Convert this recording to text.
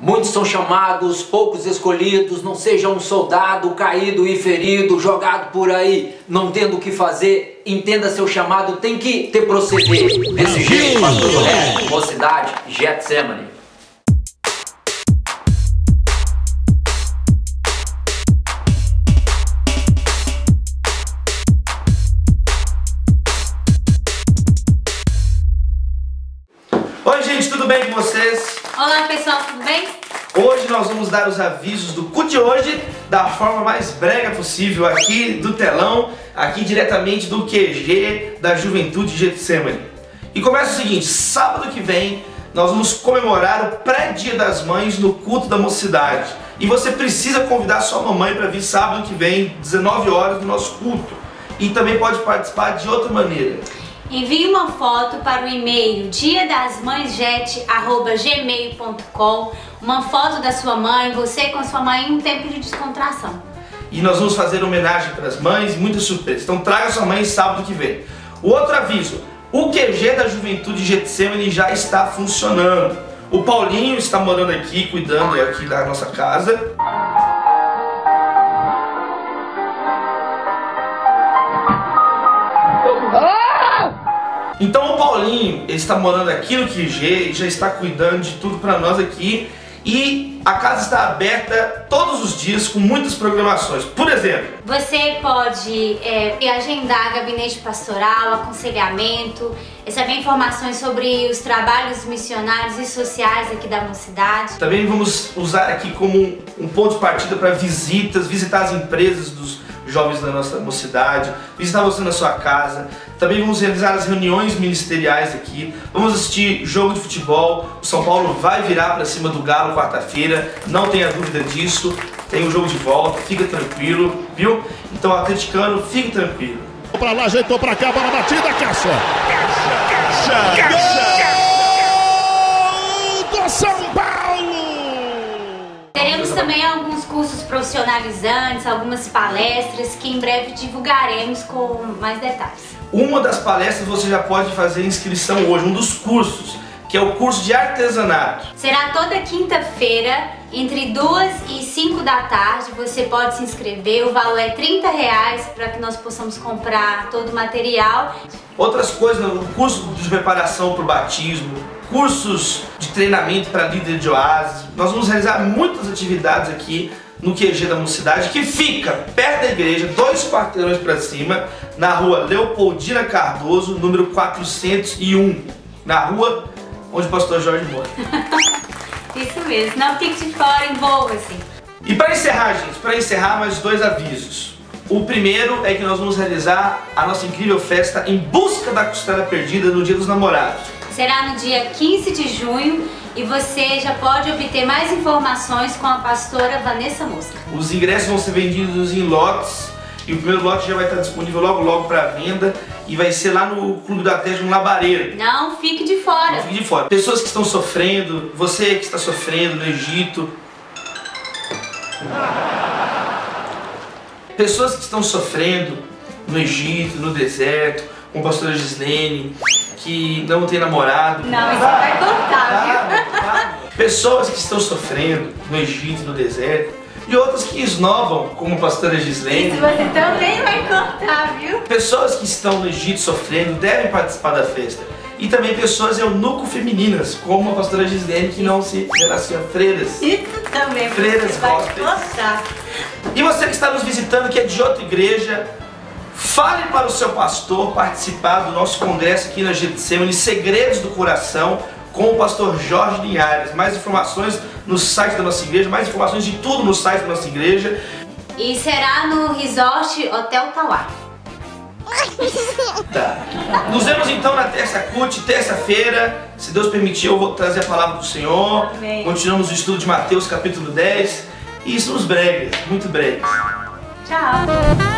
Muitos são chamados, poucos escolhidos. Não seja um soldado caído e ferido, jogado por aí, não tendo o que fazer. Entenda seu chamado, tem que ter proceder. Desse jeito, pastor Léo, Mocidade, Getsemane. Oi gente, tudo bem com vocês? Olá pessoal, tudo bem? Hoje nós vamos dar os avisos do culto de hoje da forma mais brega possível, aqui do telão, aqui diretamente do QG da Juventude Getsemane. E começa o seguinte: sábado que vem nós vamos comemorar o pré-dia das mães no culto da mocidade. E você precisa convidar sua mamãe para vir sábado que vem, 19 horas, no nosso culto. E também pode participar de outra maneira. Envie uma foto para o e-mail diadasmãesget@gmail.com, uma foto da sua mãe, você com a sua mãe, em um tempo de descontração. E nós vamos fazer homenagem para as mães e muitas surpresas. Então traga sua mãe sábado que vem. O outro aviso: o QG da Juventude Getsemane já está funcionando. O Paulinho está morando aqui, cuidando aqui da nossa casa. Então o Paulinho, ele está morando aqui no QG e já está cuidando de tudo para nós aqui. E a casa está aberta todos os dias com muitas programações. Por exemplo, você pode agendar gabinete pastoral, aconselhamento, saber informações sobre os trabalhos missionários e sociais aqui da mocidade. Também vamos usar aqui como um ponto de partida para visitas, visitar as empresas dos jovens da nossa mocidade, visitar você na sua casa. Também vamos realizar as reuniões ministeriais aqui. Vamos assistir jogo de futebol. O São Paulo vai virar para cima do Galo quarta-feira, não tenha dúvida disso. Tem o jogo de volta, fica tranquilo, viu? Então, atleticano, fique tranquilo. Pra lá, ajeitou pra cá, bola batida, Caixa! Gol do São Paulo! Teremos também alguns cursos profissionalizantes, algumas palestras que em breve divulgaremos com mais detalhes. Uma das palestras você já pode fazer inscrição hoje, um dos cursos, que é o curso de artesanato. Será toda quinta-feira, entre 2 e 5 da tarde, você pode se inscrever, o valor é R$30 para que nós possamos comprar todo o material. Outras coisas, o curso de preparação para o batismo, cursos de treinamento para líder de oásis. Nós vamos realizar muitas atividades aqui no QG da mocidade, que fica perto da igreja, 2 quarteirões para cima, na rua Leopoldina Cardoso, número 401, na rua onde o pastor Jorge mora. Isso mesmo, não fique de fora, envolva-se. E para encerrar, gente, mais 2 avisos. O primeiro é que nós vamos realizar a nossa incrível festa em busca da costela perdida no Dia dos Namorados. Será no dia 15 de junho e você já pode obter mais informações com a pastora Vanessa Mosca. Os ingressos vão ser vendidos em lotes e o primeiro lote já vai estar disponível logo para venda e vai ser lá no Clube da Terra, no Labareiro. Não fique de fora. Não fique de fora. Pessoas que estão sofrendo, você que está sofrendo no Egito. Pessoas que estão sofrendo no Egito, no deserto, com a pastora Gislene, que não tem namorado. Não, isso vai cortar, viu? Pessoas que estão sofrendo no Egito, no deserto, e outras que esnobam, como a pastora Gislene. Isso você também vai cortar, viu? Pessoas que estão no Egito sofrendo devem participar da festa. E também pessoas eunuco femininas, como a pastora Gislene, que não se relaciona, freiras. Isso também freiras vai gospels. cortar. E você que está nos visitando, que é de outra igreja, fale para o seu pastor participar do nosso congresso aqui na Getsemane, Segredos do Coração, com o pastor Jorge Linhares. Mais informações no site da nossa igreja, mais informações de tudo no site da nossa igreja. E será no Resort Hotel Tauá. Tá. Nos vemos então na terça CUT, terça-feira. Se Deus permitir, eu vou trazer a palavra do Senhor. Amém. Continuamos o estudo de Mateus capítulo 10. E estamos breves, muito breves. Tchau.